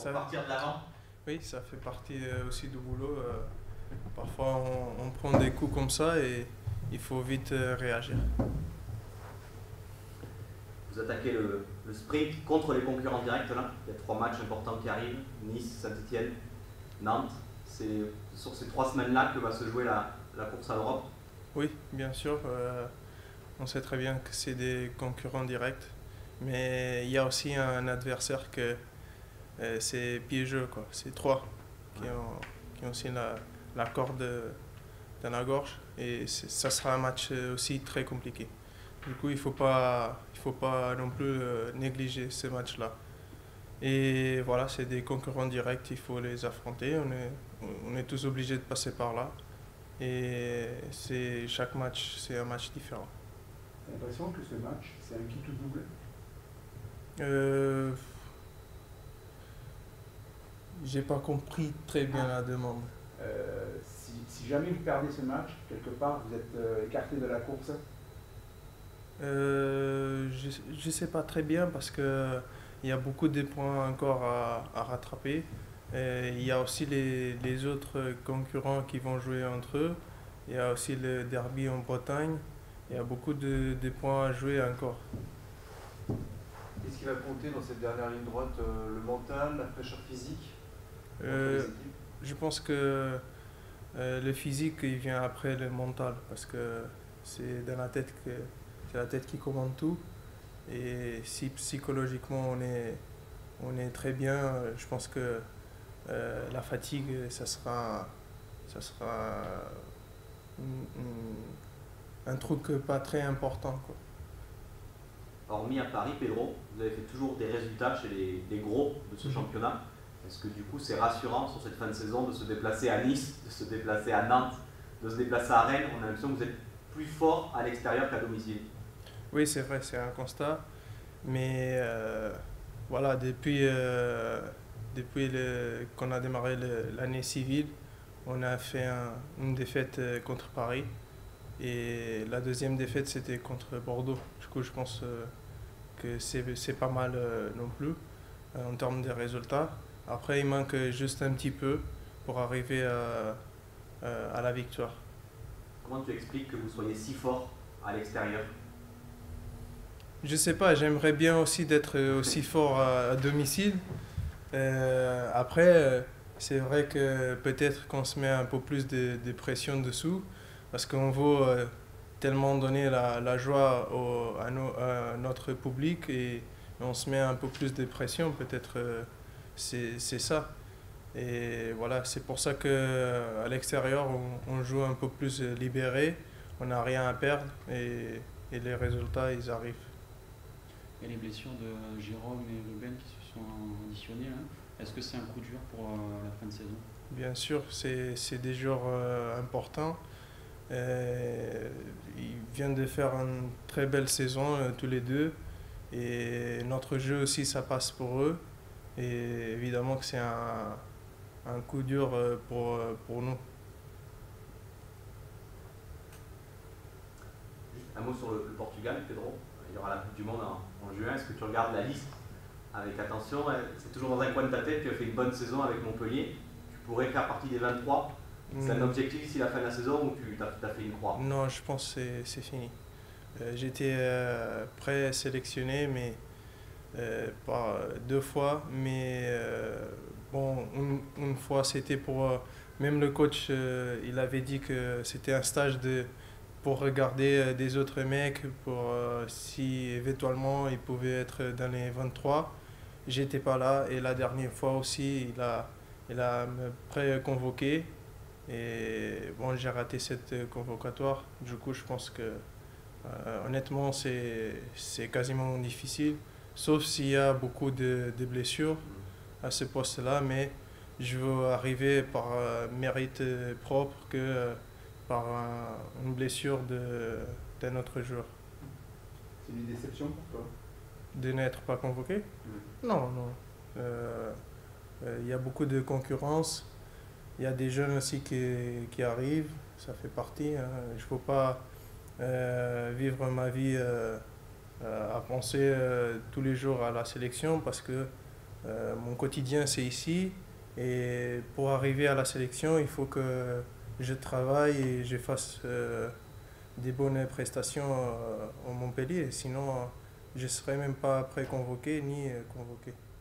pour partir de l'avant. Oui, ça fait partie aussi du boulot. Parfois, on prend des coups comme ça et il faut vite réagir. Vous attaquez le sprint contre les concurrents directs là. Il y a 3 matchs importants qui arrivent. Nice, Saint-Etienne, Nantes. C'est sur ces 3 semaines-là que va se jouer la course à l'Europe. Oui, bien sûr. On sait très bien que c'est des concurrents directs. Mais il y a aussi un adversaire que c'est piégeux, quoi. C'est 3 qui ont aussi la corde dans la gorge. Et ça sera un match aussi très compliqué. Du coup, il ne faut pas non plus négliger ces matchs-là. Et voilà, c'est des concurrents directs, il faut les affronter. On est tous obligés de passer par là. Et chaque match, c'est un match différent. J'ai l'impression que ce match, c'est un qui tout double. J'ai pas compris très bien la demande. Si jamais vous perdez ce match, quelque part, vous êtes écarté de la course. Je sais pas très bien parce que il y a beaucoup de points encore à rattraper. Et il y a aussi les autres concurrents qui vont jouer entre eux. Il y a aussi le derby en Bretagne. Il y a beaucoup de points à jouer encore. Qu'est-ce qui va compter dans cette dernière ligne droite? Le mental, la fraîcheur physique? Je pense que le physique il vient après le mental parce que c'est dans la tête c'est la tête qui commande tout. Et si psychologiquement on est très bien, je pense que la fatigue, ça sera un truc pas très important, quoi. Hormis à Paris, Pedro, vous avez fait toujours des résultats chez les gros de ce championnat. Est-ce que du coup c'est rassurant sur cette fin de saison de se déplacer à Nice, de se déplacer à Nantes, de se déplacer à Rennes? On a l'impression que vous êtes plus fort à l'extérieur qu'à domicile. Oui, c'est vrai, c'est un constat. Mais voilà, depuis qu'on a démarré l'année civile, on a fait une défaite contre Paris. Et la deuxième défaite, c'était contre Bordeaux. Du coup, je pense que c'est pas mal non plus en termes de résultats. Après, il manque juste un petit peu pour arriver à la victoire. Comment tu expliques que vous soyez si fort à l'extérieur? Je sais pas, j'aimerais bien aussi d'être aussi fort à domicile. Après, c'est vrai que peut-être qu'on se met un peu plus de pression dessous parce qu'on veut tellement donner la joie à notre public et on se met un peu plus de pression, peut-être c'est ça. Et voilà, c'est pour ça qu'à l'extérieur, on joue un peu plus libéré, on n'a rien à perdre et les résultats, ils arrivent. Il y a les blessures de Jérôme et Ruben qui se sont additionnées. Est-ce que c'est un coup dur pour la fin de saison? Bien sûr, c'est des joueurs importants. Ils viennent de faire une très belle saison tous les deux. Et notre jeu aussi, ça passe pour eux. Et évidemment que c'est un coup dur pour nous. Juste un mot sur le Portugal, Pedro. Il y aura la Coupe du Monde en juin. Est-ce que tu regardes la liste avec attention? C'est toujours dans un coin de ta tête. Tu as fait une bonne saison avec Montpellier. Tu pourrais faire partie des 23. C'est un objectif d'ici la fin de la saison ou tu as fait une croix? Non, je pense que c'est fini. J'étais présélectionné, mais pas 2 fois. Mais bon, une fois c'était pour. Même le coach, il avait dit que c'était un stage pour regarder des autres mecs, pour si éventuellement ils pouvaient être dans les 23. J'étais pas là et la dernière fois aussi, il a me pré-convoqué. Et bon, j'ai raté cette convocatoire. Du coup, je pense que honnêtement, c'est quasiment difficile. Sauf s'il y a beaucoup de blessures à ce poste-là. Mais je veux arriver par mérite propre que par une blessure d'un autre joueur. C'est une déception pour toi? De n'être pas convoqué? Non, non. Il y a beaucoup de concurrence. Il y a des jeunes aussi qui arrivent, ça fait partie. Hein. Je ne peux pas vivre ma vie à penser tous les jours à la sélection parce que Mon quotidien, c'est ici. Et pour arriver à la sélection, il faut que je travaille et je fasse des bonnes prestations en Montpellier. Sinon, je ne serai même pas pré-convoqué ni convoqué.